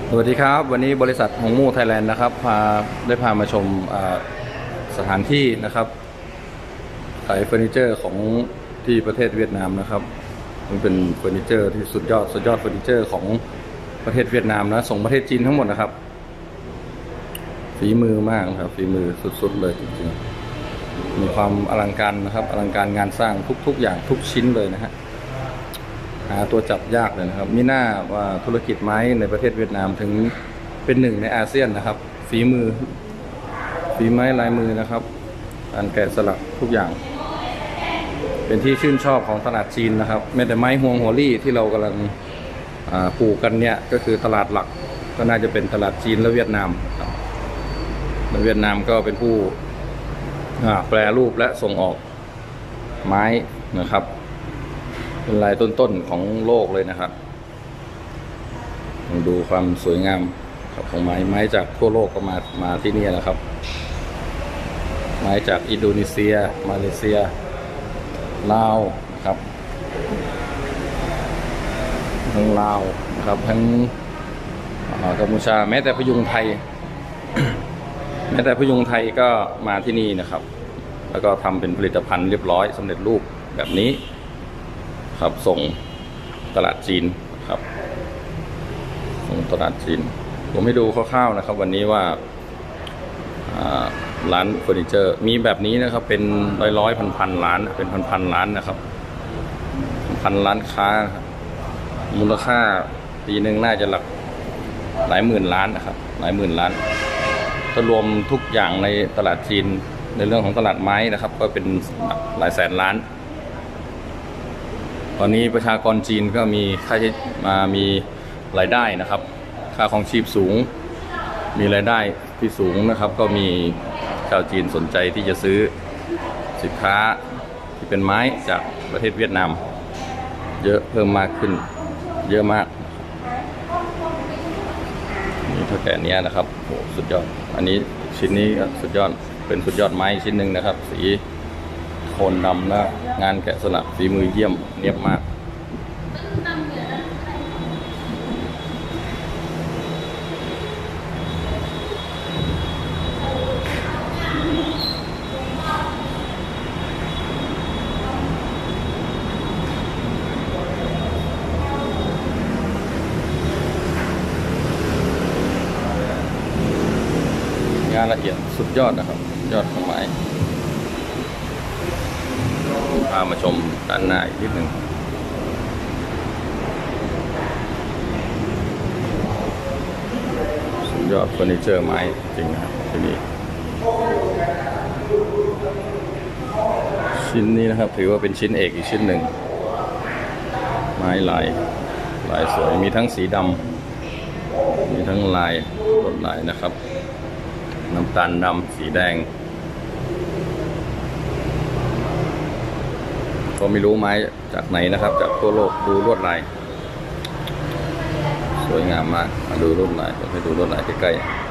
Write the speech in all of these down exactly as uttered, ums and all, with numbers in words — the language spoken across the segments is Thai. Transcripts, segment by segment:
สวัสดีครับวันนี้บริษัทหงมู่ไทยแลนด์นะครับพาได้พามาชมสถานที่นะครับขายเฟอร์นิเจอร์ของที่ประเทศเวียดนามนะครับมันเป็นเฟอร์นิเจอร์ที่สุดยอดสุดยอดเฟอร์นิเจอร์ของประเทศเวียดนามนะส่งประเทศจีนทั้งหมดนะครับฝีมือมากครับฝีมือสุดๆเลยจริงๆมีความอลังการนะครับอลังการงานสร้างทุกๆอย่างทุกชิ้นเลยนะฮะหาตัวจับยากเลยนะครับมิน่าว่าธุรกิจไม้ในประเทศเวียดนามถึงเป็นหนึ่งในอาเซียนนะครับฝีมือฝีไม้ลายมือนะครับการแกะสลักทุกอย่างเป็นที่ชื่นชอบของตลาดจีนนะครับแม้แต่ไม้ฮวงหัวลี่ที่เรากำลังปลูกกันเนี่ยก็คือตลาดหลักก็น่าจะเป็นตลาดจีนและเวียดนามเวียดนามก็เป็นผู้แปรรูปและส่งออกไม้นะครับเป็นลายต้นๆของโลกเลยนะครับดูความสวยงามของไม้ไม้จากทั่วโลกก็มามาที่นี่นะครับ ไม้จากอินโดนีเซียมาเลเซียลาวนะครับทั้งลาวนะครับทั้งกัมพูชาแม้แต่พยุงไทย แม้แต่พยุงไทยก็มาที่นี่นะครับแล้วก็ทำเป็นผลิตภัณฑ์เรียบร้อยสำเร็จรูปแบบนี้ครับส่งตลาดจีนครับส่งตลาดจีนผมให้ดูคร่าวๆนะครับวันนี้ว่าร้านเฟอร์นิเจอร์มีแบบนี้นะครับเป็นร้อยร้อยพันพันล้านเป็นพันพันล้านนะครับพันล้านค้ามูลค่าปีหนึ่งน่าจะหลักหลายหมื่นล้านนะครับหลายหมื่นล้านถ้ารวมทุกอย่างในตลาดจีนในเรื่องของตลาดไม้นะครับก็เป็นหลายแสนล้านตอนนี้ประชากรจีนก็มีค่าใช้มามีรายได้นะครับค่าของชีพสูงมีรายได้ที่สูงนะครับก็มีชาวจีนสนใจที่จะซื้อสินค้าที่เป็นไม้จากประเทศเวียดนามเยอะเพิ่มมากขึ้นเยอะมากนี่เท่าแก่นี้นะครับโอ้สุดยอดอันนี้ชิ้นนี้สุดยอดเป็นสุดยอดไม้ชิ้นหนึ่งนะครับสีโทนดำและงานแกะสลักฝีมือเยี่ยมเนียบมากงานละเอียดสุดยอดนะครับยอดของไม้พามาชมด้านหน้าอีกนิดหนึ่งสุดยอดเฟอร์นิเจอร์ไม้จริงนะครับที่นี่ชิ้นนี้นะครับถือว่าเป็นชิ้นเอกอีกชิ้นหนึ่งไม้ลายลายสวยมีทั้งสีดำมีทั้งลายลวดลายนะครับน้ำตาลดำสีแดงก็ไม่รู้ไม้จากไหนนะครับจากทั่วโลกดูลวดลายสวยงามมากมาดูลวดลายจะให้ดูลวดลายใกล้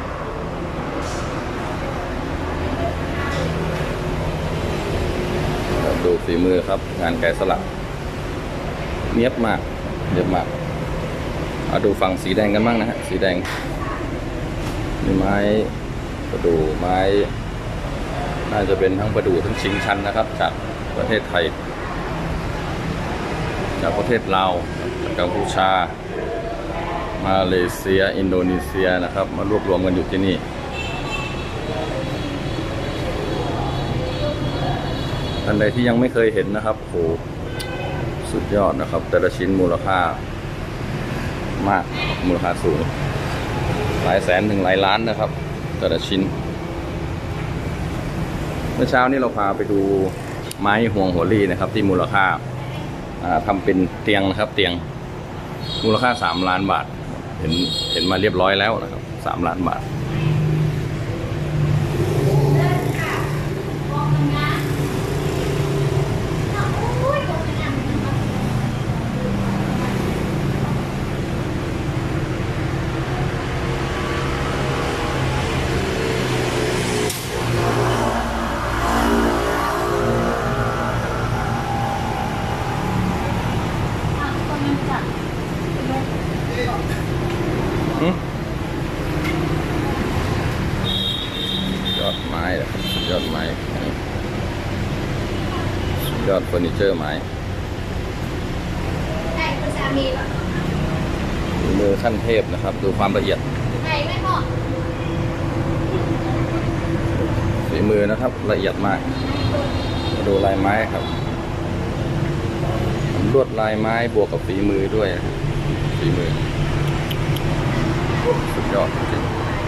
ๆดูฝีมือครับงานแกะสลักเนียบมากเนียบมากมาดูฝั่งสีแดงกันบ้างนะฮะสีแดงมีไม้ประดู่ไม้น่าจะเป็นทั้งประดู่ทั้งชิงชันนะครับจากประเทศไทยจากประเทศลาวจากกัมพูชามาเลเซียอินโดนีเซียนะครับมารวบรวมกันอยู่ที่นี่ท่านใดที่ยังไม่เคยเห็นนะครับโหสุดยอดนะครับแต่ละชิ้นมูลค่ามากมูลค่าสูงหลายแสนถึงหลายล้านนะครับแต่ละชิ้นเมื่อเช้านี้เราพาไปดูไม้ฮวงหัวลี่นะครับที่มูลค่าทำเป็นเตียงนะครับเตียงมูลค่าสามล้านบาทเห็นเห็นมาเรียบร้อยแล้วนะครับสามล้านบาทเฟอร์นิเจอร์ไม้มือขั้นเทพนะครับดูความละเอียดฝีมือนะครับละเอียดมากดูลายไม้ครับลวดลายไม้บวกกับฝีมือด้วยฝีมือสุดยอดจริง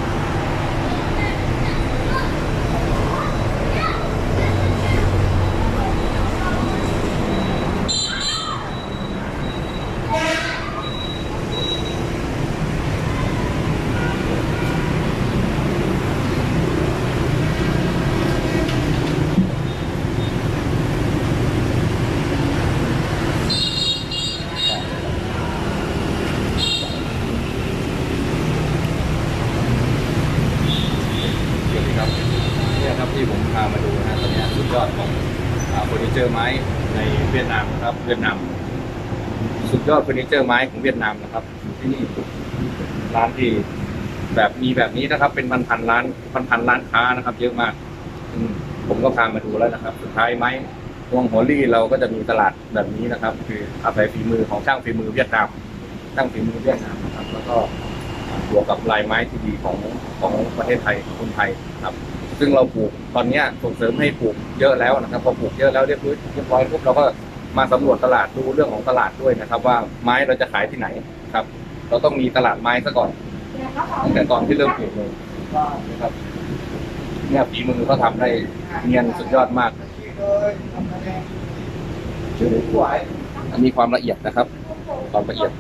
ที่ผมพามาดูนะตอนนี้สุดยอดของเฟอร์นิเจอร์ไม้ในเวียดนามนะครับเวียดนามสุดยอดเฟอร์นิเจอร์ไม้ของเวียดนามนะครับที่นี่ร้านที่แบบมีแบบนี้นะครับเป็นพันพันร้านพันพันร้านค้านะครับเยอะมากผมก็พามาดูแล้วนะครับสุดท้ายไม้ฮวงหัวลี่เราก็จะมีตลาดแบบนี้นะครับคืออาศัยฝีมือของช่างฝีมือเวียดนามช่างฝีมือเวียดนามนะครับแล้วก็บวกกับลายไม้ที่ดีของของประเทศไทยของคนไทยครับซึ่งเราปลูกตอนนี้ส่งเสริมให้ปลูกเยอะแล้วนะครับพอปลูกเยอะแล้วเรียบร้อยเรียบร้อยปุ๊บเราก็มาสำรวจตลาดดูเรื่องของตลาดด้วยนะครับว่าไม้เราจะขายที่ไหนครับเราต้องมีตลาดไม้ซะก่อนตั้งแต่ตอนที่เริ่มปลูกเลยนะครับเนี่ยฝีมือเขาทำได้เนียนสุดยอดมากอันนี้ความละเอียดนะครับความละเอียด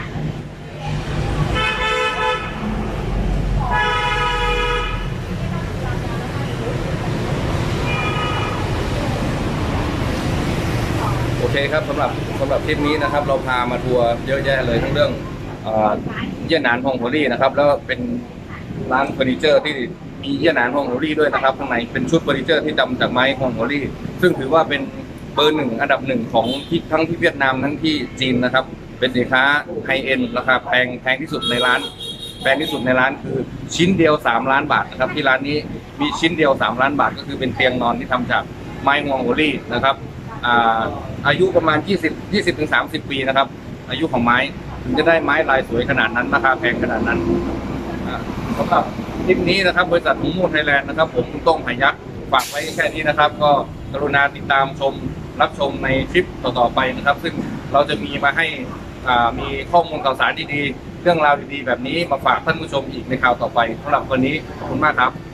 โอเคครับสำหรับสำหรับคลิปนี้นะครับเราพามาทัวร์เยอะแยะเลยทั้งเรื่องเยี่ยนหนานฮวงหัวลี่นะครับแล้วเป็นร้านเฟอร์นิเจอร์ที่มีเยี่ยนหนานฮวงหัวลี่ด้วยนะครับข้างในเป็นชุดเฟอร์นิเจอร์ที่ทำจากไม้ฮวงหัวลี่ซึ่งถือว่าเป็นเบอร์หนึ่งอันดับหนึ่งของที่ทั้งที่เวียดนามทั้งที่จีนนะครับเป็นสินค้าไฮเอ็นราคาแพงแพงที่สุดในร้านแพงที่สุดในร้านคือชิ้นเดียวสามล้านบาทนะครับที่ร้านนี้มีชิ้นเดียวสามล้านบาทก็คือเป็นเตียงนอนที่ทำจากไม้ฮวงหัวลี่นะครับอายุประมาณยี่สิบ ยี่สิบถึงสามสิบปีนะครับอายุของไม้ถึงจะได้ไม้ลายสวยขนาดนั้นราคาแพงขนาดนั้นสำหรับคลิปนี้นะครับบริษัทหงมูไทยแลนด์นะครับผมต้องหายักษ์ฝากไว้แค่นี้นะครับก็กรุณาติดตามชมรับชมในคลิปต่อๆไปนะครับซึ่งเราจะมีมาให้มีข้อมูลข่าวสารดีๆเรื่องราวดีๆแบบนี้มาฝากท่านผู้ชมอีกในคราวต่อไปสำหรับวันนี้ขอบคุณมากครับ